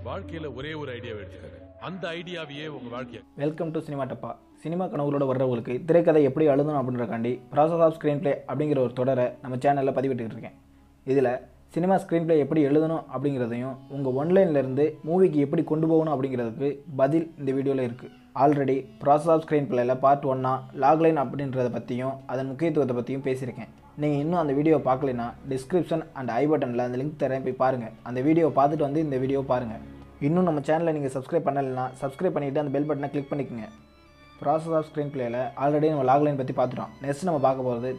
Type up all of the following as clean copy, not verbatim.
வாழ்க்கையில ஒரே ஒரு ஐடியாவை எடுத்துக்கங்க. அந்த ஐடியாவையே உங்க வாழ்க்கைய. Welcome to cinema Dabba. Cinema கனவுகளோட வர்றவங்களுக்கு திரைக்கதை எப்படி எழுதணும் அப்படின்றக்காண்டி ப்ராசஸ் ஆஃப் ஸ்க்ரீன் பிளே அப்படிங்கிற ஒரு தொடரை நம்ம சேனலில் பதிவிட்டுக்கிட்டு இருக்கேன். இதில் சினிமா ஸ்க்ரீன் பிளே எப்படி எழுதணும் அப்படிங்கிறதையும் உங்கள் ஒன்லைன்லேருந்து மூவிக்கு எப்படி கொண்டு போகணும் அப்படிங்கிறதுக்கு பதில் இந்த வீடியோவில் இருக்குது. ஆல்ரெடி ப்ராசஸ் ஆஃப் ஸ்க்ரீன் பிளேயில் பார்ட் 1 லாக்லைன் அப்படின்றத பற்றியும் அதன் முக்கியத்துவத்தை பற்றியும் பேசியிருக்கேன். நீங்கள் இன்னும் அந்த வீடியோ பார்க்கலைன்னா டிஸ்கிரிப்ஷன் அண்ட் ஐ பட்டனில் அந்த லிங்க் தரேன், போய் பாருங்கள். அந்த வீடியோ பார்த்துட்டு வந்து இந்த வீடியோ பாருங்கள். இன்னும் நம்ம சேனலை நீங்கள் சப்ஸ்கிரைப் பண்ணலைன்னா சப்ஸ்கிரைப் பண்ணிவிட்டு அந்த பெல் பட்டனை கிளிக் பண்ணிக்கோங்க. ப்ராசஸ் ஆஃப் ஸ்க்ரீன் பிளேயில் ஆல்ரெடி நம்ம லாக்லைன் பற்றி பார்த்துட்டோம். நெக்ஸ்ட் நம்ம பார்க்க போகிறது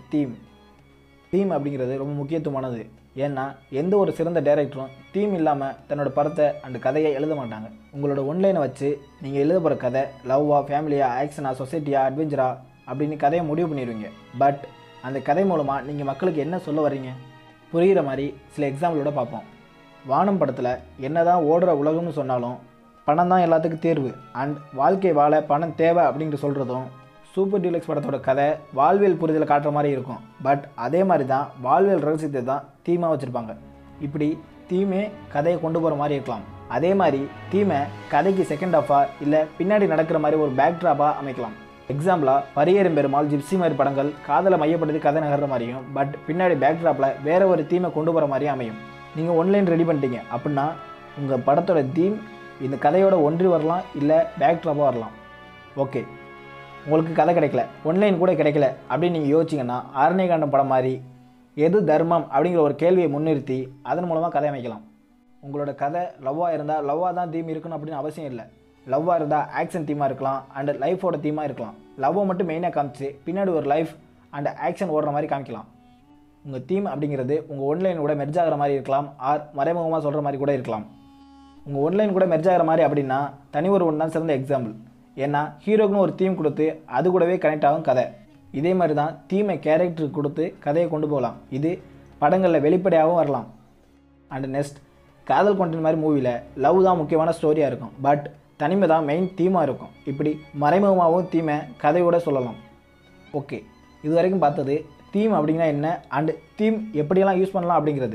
தீம் அப்படிங்கிறது ரொம்ப முக்கியத்துவமானது. ஏன்னா எந்த ஒரு சிறந்த டைரக்டரும் தீம் இல்லாமல் தன்னோட படத்தை அண்ட் கதையை எழுத மாட்டாங்க. உங்களோட ஒன்லைனை வச்சு நீங்கள் எழுத போகிற கதை லவ்வா, ஃபேமிலியா, ஆக்ஷனா, சொசைட்டியா, அட்வென்ச்சரா அப்படின்னு கதையை முடிவு பண்ணிடுவீங்க. பட் அந்த கதை மூலமாக நீங்கள் மக்களுக்கு என்ன சொல்ல வர்றீங்க புரிகிற மாதிரி சில எக்ஸாம்பிளோட பார்ப்போம். வானம் படத்தில் என்ன தான் ஓடுற உலகம்னு சொன்னாலும் பணம் தான் எல்லாத்துக்கும் தேர்வு அண்ட் வாழ்க்கை வாழ பணம் தேவை அப்படின்ட்டு சொல்கிறதும், சூப்பர் டீலக்ஸ் படத்தோட கதை வாழ்வியல் புரிதலை காட்டுற மாதிரி இருக்கும். பட் அதே மாதிரி தான் வாழ்வியல் ரகசியத்தை தான் தீமாக வச்சுருப்பாங்க. இப்படி தீமே கதையை கொண்டு போகிற மாதிரி இருக்கலாம். அதே மாதிரி தீமை கதைக்கு செகண்ட் ஹாஃபாக இல்லை பின்னாடி நடக்கிற மாதிரி ஒரு பேக் ட்ராப்பாக அமைக்கலாம். எக்ஸாம்பிளாக பரியேறும் பெருமாள், ஜிப்சி மாதிரி படங்கள் காதலை மையப்படுத்தி கதை நகர்ற மாதிரியும் பட் பின்னாடி பேக் ட்ராப்பில் வேறு ஒரு தீமை கொண்டு போகிற மாதிரியும் அமையும். நீங்கள் ஒன்லைன் ரெடி பண்ணிட்டீங்க அப்படின்னா உங்கள் படத்தோட தீம் இந்த கதையோட ஒன்றி வரலாம், இல்லை பேக் ட்ராப்பாக வரலாம். ஓகே, உங்களுக்கு கதை கிடைக்கல, ஒன்லைன் கூட கிடைக்கல அப்படின்னு நீங்கள் யோசிச்சிங்கன்னா ஆரண்யகாண்டம் படம் மாதிரி எது தர்மம் அப்படிங்கிற ஒரு கேள்வியை முன்னிறுத்தி அதன் மூலமாக கதை அமைக்கலாம். உங்களோட கதை லவ்வாக இருந்தால் லவ்வாக தான் தீம் இருக்கணும் அப்படின்னு அவசியம் இல்லை. லவ்வாக இருந்தால் ஆக்ஷன் தீமாக இருக்கலாம் அண்ட் லைஃபோட தீமாக இருக்கலாம். லவ்வை மட்டும் மெயினாக காமிச்சு பின்னாடி ஒரு லைஃப் அண்ட் ஆக்ஷன் ஓடுற மாதிரி காமிக்கலாம். உங்கள் தீம் அப்படிங்கிறது உங்கள் ஒன்லைன் கூட மெர்ஜ் ஆகிற மாதிரி இருக்கலாம், ஆர் மறைமுகமாக சொல்கிற மாதிரி கூட இருக்கலாம். உங்கள் ஒன்லைன் கூட மெர்ஜ் ஆகிற மாதிரி அப்படின்னா தனி ஒரு ஒன்று தான் சிறந்த எக்ஸாம்பிள். ஏன்னா ஹீரோக்குன்னு ஒரு தீம் கொடுத்து அது கூடவே கனெக்ட் ஆகும் கதை. இதே மாதிரி தான் தீமை கேரக்டருக்கு கொடுத்து கதையை கொண்டு போகலாம். இது படங்களில் வெளிப்படையாகவும் வரலாம். அண்ட் நெக்ஸ்ட், காதல் கண்டென்ட் மாதிரி மூவியில் லவ் தான் முக்கியமான ஸ்டோரியாக இருக்கும், பட் தனிமை தான் மெயின் தீமாக இருக்கும். இப்படி மறைமுகமாகவும் தீமை கதையோட சொல்லலாம். ஓகே, இது வரைக்கும் பார்த்தது தீம் அப்படின்னா என்ன அண்ட் தீம் எப்படியெல்லாம் யூஸ் பண்ணலாம் அப்படிங்கிறது.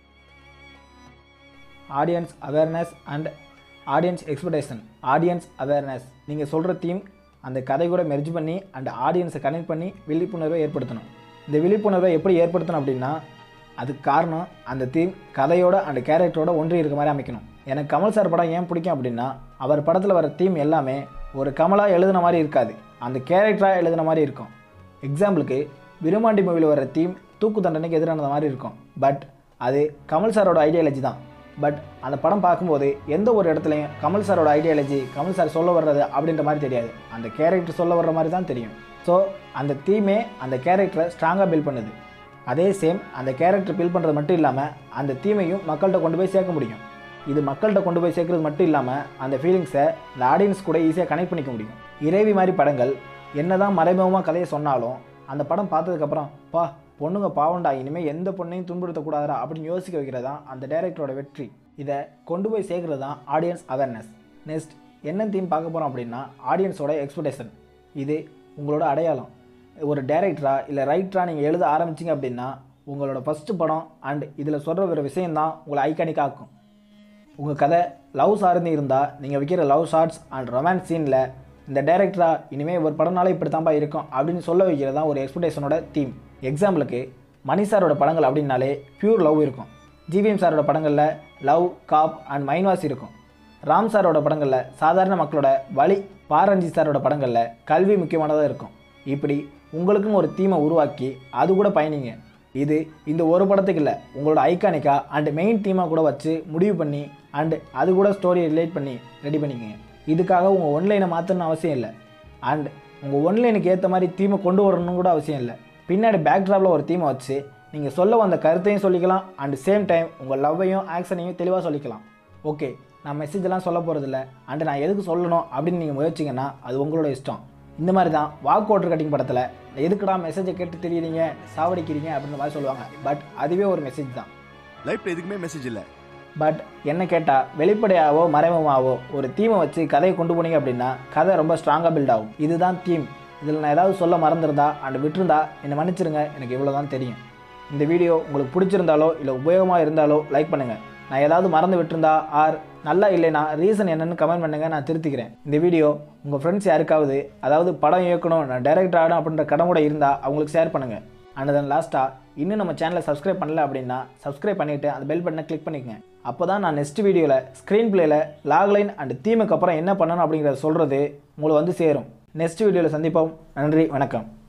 Audience awareness and audience expectation. Audience awareness, நீங்கள் சொல்கிற தீம் அந்த கதை கூட மெர்ஜ் பண்ணி அண்ட் ஆடியன்ஸை கனெக்ட் பண்ணி விழிப்புணர்வை ஏற்படுத்தணும். இந்த விழிப்புணர்வை எப்படி ஏற்படுத்தணும் அப்படின்னா அதுக்கு காரணம் அந்த தீம் கதையோட அண்ட் கேரக்டரோட ஒன்றி இருக்க மாதிரி அமைக்கணும். எனக்கு கமல் சார் படம் ஏன் பிடிக்கும் அப்படின்னா அவர் படத்தில் வர தீம் எல்லாமே ஒரு கமலாக எழுதின மாதிரி இருக்காது, அந்த கேரக்டராக எழுதின மாதிரி இருக்கும். எக்ஸாம்பிளுக்கு விருமாண்டி மூவியில் வர தீம் தூக்கு தண்டனைக்கு எதிரான மாதிரி இருக்கும், பட் அது கமல் சாரோட ஐடியாலஜி தான். பட் அந்த படம் பார்க்கும்போது எந்த ஒரு இடத்துலையும் கமல் சாரோட ஐடியாலஜி, கமல் சார் சொல்ல வர்றது அப்படின்ற மாதிரி தெரியாது, அந்த கேரக்டர் சொல்ல வர்ற மாதிரி தான் தெரியும். ஸோ அந்த தீமே அந்த கேரக்டரை ஸ்ட்ராங்காக பில்ட் பண்ணுது. அதே சேம் அந்த கேரக்டர் பில்ட் பண்ணுறது மட்டும் இல்லாமல் அந்த தீமையும் மக்கள்கிட்ட கொண்டு போய் சேர்க்க முடியும். இது மக்கள்கிட்ட கொண்டு போய் சேர்க்கறது மட்டும் இல்லாமல் அந்த ஃபீலிங்ஸை இந்த ஆடியன்ஸ் கூட ஈஸியாக கனெக்ட் பண்ணிக்க முடியும். இறைவி மாதிரி படங்கள் என்ன தான் மறைமுகமாக கதையை சொன்னாலும் அந்த படம் பார்த்ததுக்கப்புறம் பொண்ணுங்க பாவண்டா, இனிமேல் எந்த பொண்ணையும் துன்புறுத்தக்கூடாதா அப்படின்னு யோசிக்க வைக்கிறது தான் அந்த டைரக்டரோட வெற்றி. இதை கொண்டு போய் சேர்க்கறது தான் ஆடியன்ஸ் அவேர்னஸ். நெக்ஸ்ட், என்ன தீம் பார்க்க போகிறோம் அப்படின்னா ஆடியன்ஸோட எக்ஸ்பெக்டேஷன். இது உங்களோட அடையாளம். ஒரு டைரக்டரா இல்லை ரைட்டராக நீங்கள் எழுத ஆரம்பிச்சிங்க அப்படின்னா உங்களோட ஃபஸ்ட்டு படம் அண்ட் இதில் சொல்கிற ஒரு விஷயந்தான் உங்களை ஐகானிக்காக ஆக்கும். உங்கள் கதை லவ் சார்ந்து இருந்தால் நீங்கள் வைக்கிற லவ் ஷார்ட்ஸ் அண்ட் ரொமான்ஸ் சீனில் இந்த டைரக்டராக இனிமேல் ஒரு படம்னால இப்படி தான்ப்பா இருக்கும் அப்படின்னு சொல்ல வைக்கிறது தான் ஒரு எக்ஸ்பெக்டேஷனோட தீம். எக்ஸாம்பிளுக்கு மணி சாரோட படங்கள் அப்படின்னாலே பியூர் லவ் இருக்கும். ஜிவிஎம் சாரோட படங்களில் லவ், காப் அண்ட் மைன்வாஸ் இருக்கும். ராம் சாரோட படங்களில் சாதாரண மக்களோட வழி, பாரஞ்சித் சாரோட படங்களில் கல்வி முக்கியமானதாக இருக்கும். இப்படி உங்களுக்கும் ஒரு தீமை உருவாக்கி அது கூட பயணிங்க. இது இந்த ஒரு படத்துக்கு இல்லை, உங்களோட ஐகானிக்காக அண்ட் மெயின் தீமாக கூட வச்சு முடிவு பண்ணி அண்டு அது கூட ஸ்டோரியை ரிலேட் பண்ணி ரெடி பண்ணிக்கோங்க. இதுக்காக உங்கள் ஒன்லைனை மாற்றணும்னு அவசியம் இல்லை அண்ட் உங்கள் ஒன்லைனுக்கு ஏற்ற மாதிரி தீமை கொண்டு வரணும்னு கூட அவசியம் இல்லை. பின்னாடி பேக் ட்ராப்பில் ஒரு தீமை வச்சு நீங்கள் சொல்ல வந்த கருத்தையும் சொல்லிக்கலாம் அண்ட் சேம் டைம் உங்கள் லவ்வையும் ஆக்ஷனையும் தெளிவாக சொல்லிக்கலாம். ஓகே, நான் மெசேஜெல்லாம் சொல்ல போகிறதில்ல அண்டு நான் எதுக்கு சொல்லணும் அப்படின்னு நீங்கள் முயற்சிங்கன்னா அது உங்களோட இஷ்டம். இந்த மாதிரி தான் வாக் வாட்டர் கட்டிங் படத்தில் எதுக்குடா மெசேஜை கேட்டு தெரியுறீங்க, சாவடிக்கிறீங்க அப்படின்ற மாதிரி சொல்லுவாங்க. பட் அதுவே ஒரு மெசேஜ் தான். லைஃப்பில் எதுக்குமே மெசேஜ் இல்லை. பட் என்ன கேட்டால் வெளிப்படையாவோ மறைமுகமாகவோ ஒரு தீமை வச்சு கதையை கொண்டு போனீங்க அப்படின்னா கதை ரொம்ப ஸ்ட்ராங்காக பில்ட் ஆகும். இதுதான் தீம். இதில் நான் ஏதாவது சொல்ல மறந்துருந்தா அண்ட் விட்டுருந்தா என்னை மன்னிச்சிருங்க, எனக்கு இவ்வளோ தான் தெரியும். இந்த வீடியோ உங்களுக்கு பிடிச்சிருந்தாலோ இல்லை உபயோகமாக இருந்தாலோ லைக் பண்ணுங்கள். நான் ஏதாவது மறந்து விட்டுருந்தா ஆர் நல்லா இல்லைனா ரீசன் என்னன்னு கமெண்ட் பண்ணுங்கள், நான் திருத்திக்கிறேன். இந்த வீடியோ உங்கள் ஃப்ரெண்ட்ஸ் யாருக்காவது அதாவது படம் இயக்கணும், நான் டைரக்டர் ஆகணும் அப்படின்ற கடமோட இருந்தால் அவங்களுக்கு ஷேர் பண்ணுங்கள். அண்ட் தென் லாஸ்ட்டாக இன்னும் நம்ம சேனலை சப்ஸ்கிரைப் பண்ணல அப்படின்னா சப்ஸ்கிரைப் பண்ணிவிட்டு அந்த பெல் பட்டனை கிளிக் பண்ணிக்கங்க. அப்போ தான் நான் நெக்ஸ்ட் வீடியோவில் ஸ்க்ரீன் பிளேயில் லாக்லைன் அண்ட் தீமுக்கு அப்புறம் என்ன பண்ணணும் அப்படிங்கிறத சொல்கிறது உங்களுக்கு வந்து சேரும். நெக்ஸ்ட் வீடியோவில் சந்திப்போம். நன்றி, வணக்கம்.